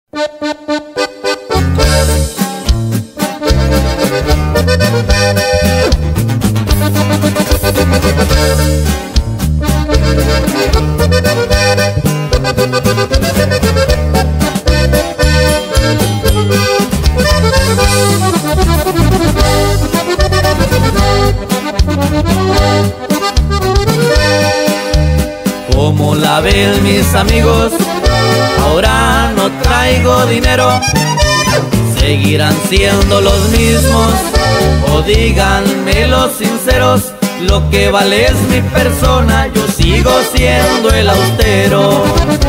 Como la ven mis amigos, ahora no traigo dinero. ¿Seguirán siendo los mismos? O díganme los sinceros, lo que vale es mi persona, yo sigo siendo el austero.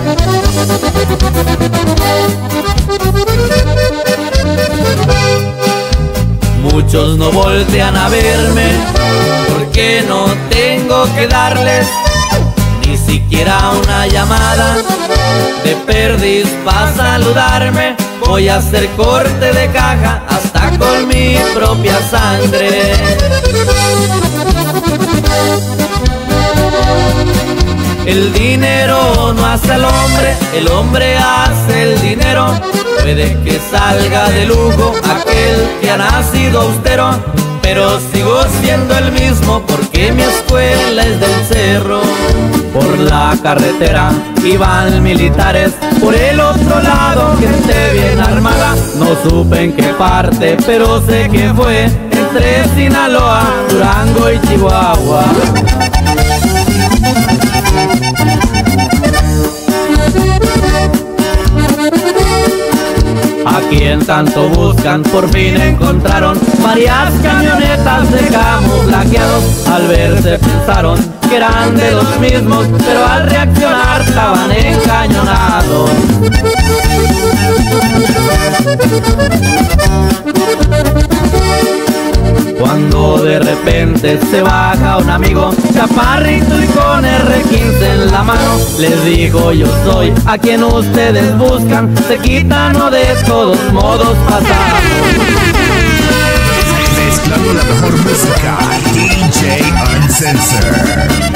Muchos no voltean a verme, porque no tengo que darles ni siquiera una llamada de perdiz para saludarme. Voy a hacer corte de caja hasta con mi propia sangre. El dinero no hace al hombre, el hombre hace el dinero. Puede que salga de lujo aquel que ha nacido austero, pero sigo siendo el mismo porque mi escuela es del cerro. Por la carretera iban militares, por el otro lado gente bien armada. No supe en qué parte, pero sé que fue entre Sinaloa, Durango y Chihuahua. A quien tanto buscan por fin encontraron varias camionetas de camuflajeados. Al verse pensaron que eran de los mismos, pero al reaccionar estaban encañonados. Cuando de repente se baja un amigo, chaparrito y con R15 en la mano, les digo: yo soy a quien ustedes buscan, se quitan o de todos modos pasamos. Mezclando la mejor música, DJ Uncensored.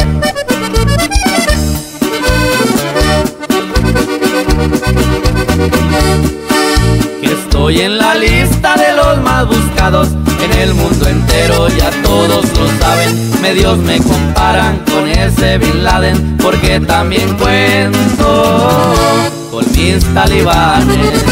Que estoy en la lista de los más buscados en el mundo entero, ya todos lo saben. Medios me comparan con ese Bin Laden, porque también cuento con mis talibanes.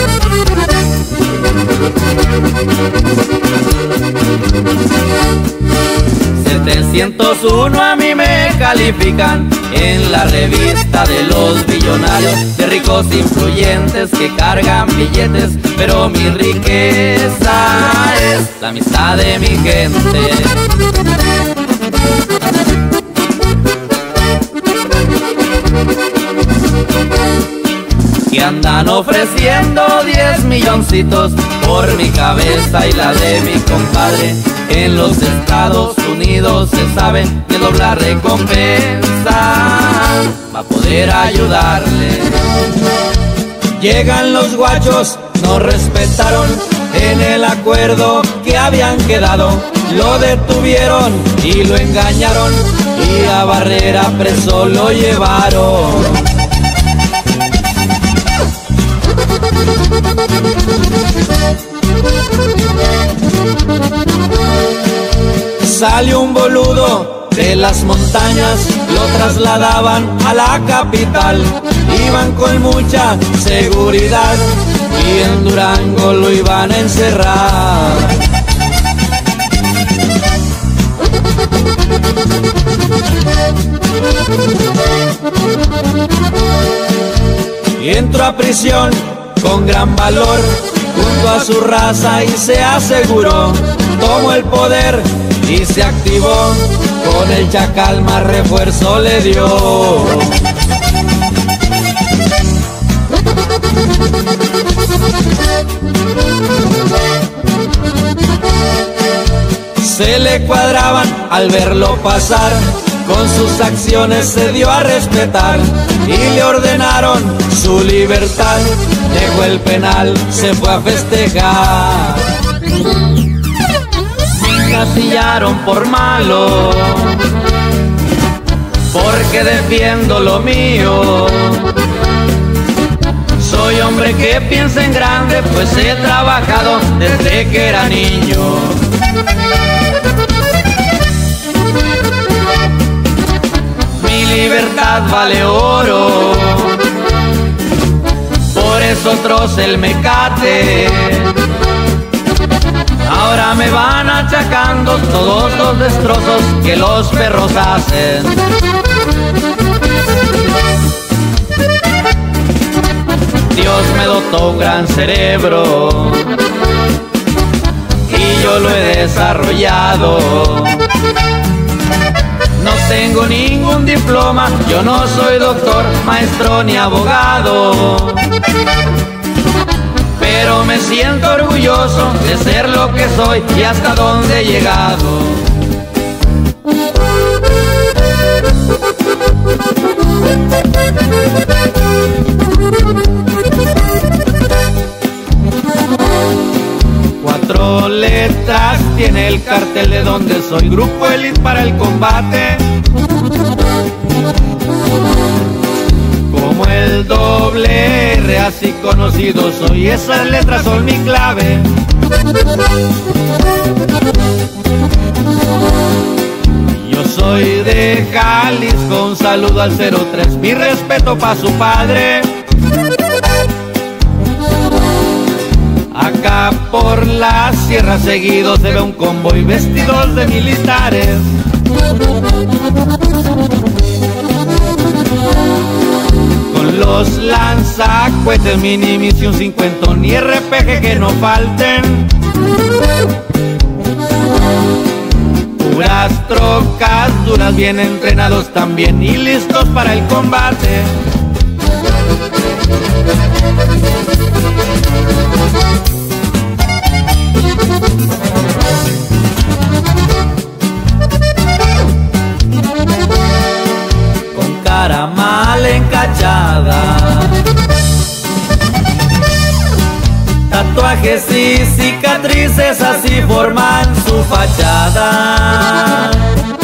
701 a mí me califican en la revista de los billonarios, de ricos influyentes que cargan billetes, pero mi riqueza es la amistad de mi gente. Que andan ofreciendo 10 milloncitos por mi cabeza y la de mi compadre. En los Estados Unidos se sabe que dobla recompensa va a poder ayudarle. Llegan los guachos, no respetaron en el acuerdo que habían quedado. Lo detuvieron y lo engañaron, y a Barrera preso lo llevaron. Salió un boludo de las montañas, lo trasladaban a la capital. Iban con mucha seguridad y en Durango lo iban a encerrar. Y entró a prisión con gran valor junto a su raza y se aseguró. Tomó el poder y se activó, con el chacal más refuerzo le dio. Se le cuadraban al verlo pasar, con sus acciones se dio a respetar y le ordenaron su libertad. Dejó el penal, se fue a festejar. Me encasillaron por malo, porque defiendo lo mío. Soy soy hombre que piensa en grande, pues he trabajado desde que era niño. Mi libertad vale oro, por eso troce el mecate. Ahora me van achacando todos los destrozos que los perros hacen. Dios me dotó un gran cerebro y yo lo he desarrollado. No tengo ningún diploma, yo no soy doctor, maestro ni abogado, pero me siento orgulloso de ser lo que soy y hasta dónde he llegado. Cuatro letras tiene el cartel de donde soy, Grupo Elite para el combate. Como el doble R, así conocido soy, esas letras son mi clave. Yo soy de Jalisco, un saludo al 03, mi respeto pa' su padre. Acá por la sierra seguido se ve un convoy vestidos de militares. Con los lanzacohetes mini misión 50 y RPG que no falten. Puras trocas duras, bien entrenados también y listos para el combate. Con cara mal encachada, tatuajes y cicatrices así forman su fachada.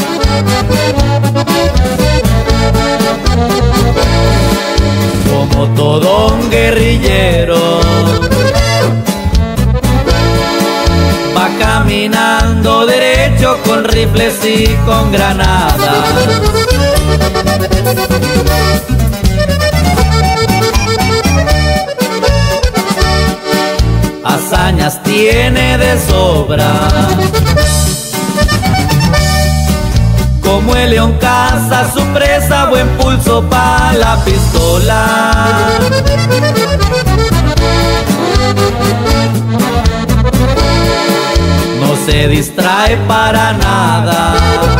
Como todo un guerrillero, va caminando derecho con rifles y con granadas. Hazañas tiene de sobra, como el león caza su presa, buen pulso pa' la pistola. No se distrae para nada,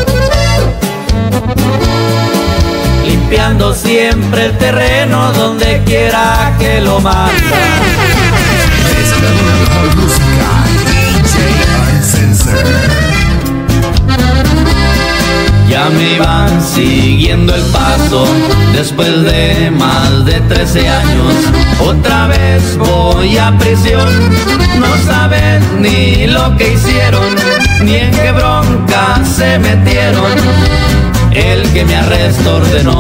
limpiando siempre el terreno donde quiera que lo manda. Mezclando la mejor música, DJ Uncensored. Ya me iban siguiendo el paso, después de más de 13 años, otra vez voy a prisión. No saben ni lo que hicieron, ni en qué bronca se metieron, el que me arrestó ordenó.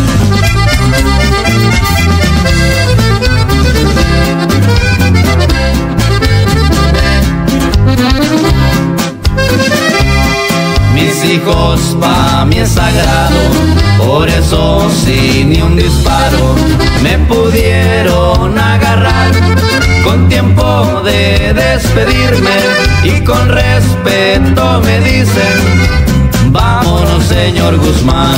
Mis hijos pa' mí es sagrado, por eso sin ni un disparo me pudieron agarrar. Con tiempo de despedirme y con respeto me dicen, vámonos señor Guzmán.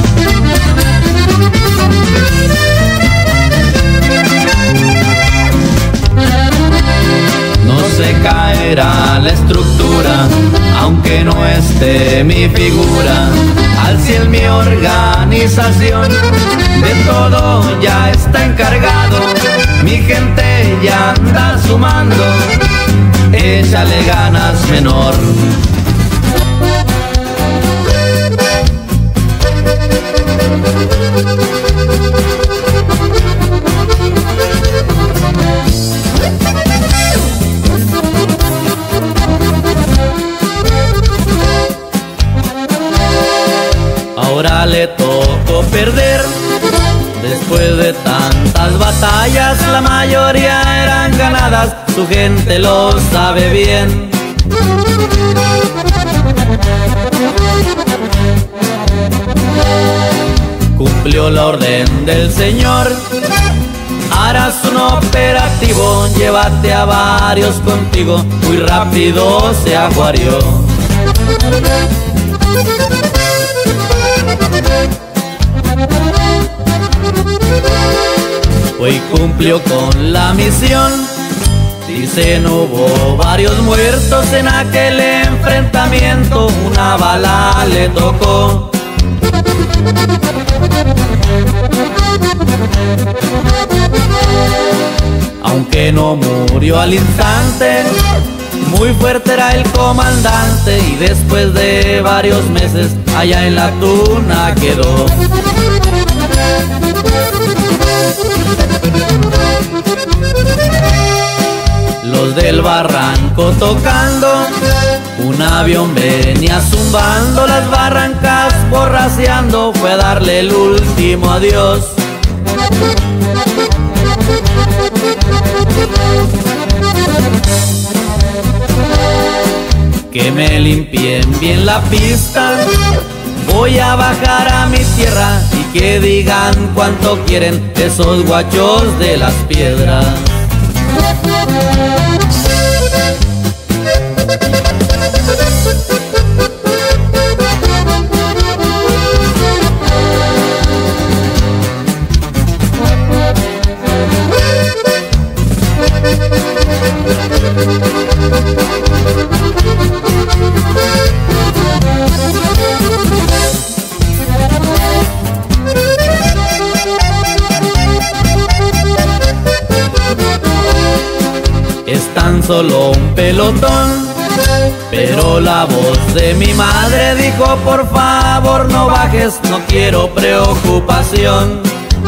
No se caerá la estructura, aunque no esté mi figura. Al cielo mi organización, de todo ya está encargado. Mi gente ya anda sumando, échale ganas menor. Ahora le tocó perder, después de tantas batallas la camaradas, su gente lo sabe bien. Cumplió la orden del Señor, harás un operativo, llévate a varios contigo, muy rápido se aguarió. Hoy cumplió con la misión, dicen hubo varios muertos en aquel enfrentamiento, una bala le tocó. Aunque no murió al instante, muy fuerte era el comandante, y después de varios meses allá en la tuna quedó. Los del barranco tocando, un avión venía zumbando, las barrancas borraceando, fue a darle el último adiós. Que me limpien bien la pista, voy a bajar a mi tierra, y que digan cuánto quieren esos guachos de las piedras. Es tan solo un pelotón, pero la voz de mi madre dijo: por favor no bajes, no quiero preocupación.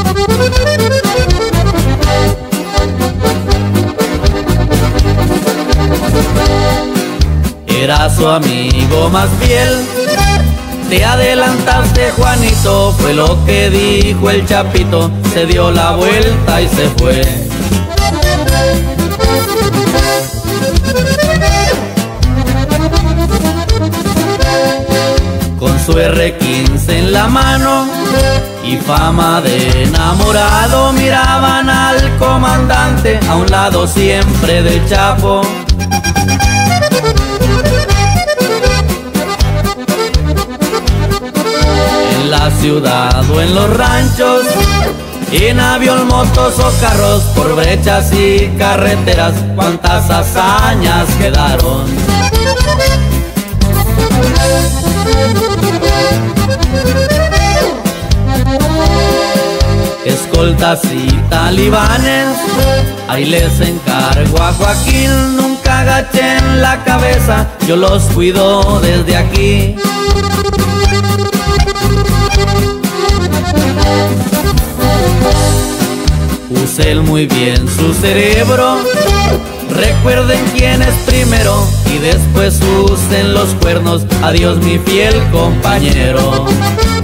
Era su amigo más fiel, te adelantaste, Juanito, fue lo que dijo el Chapito, se dio la vuelta y se fue. Con su R15 en la mano y fama de enamorado, miraban al comandante, a un lado siempre del Chapo. En la ciudad o en los ranchos, en avión, motos o carros, por brechas y carreteras, cuántas hazañas quedaron. Escoltas y talibanes, ahí les encargo a Joaquín, nunca agachen la cabeza, yo los cuido desde aquí. Usen muy bien su cerebro, recuerden quién es primero, y después usen los cuernos, adiós mi fiel compañero.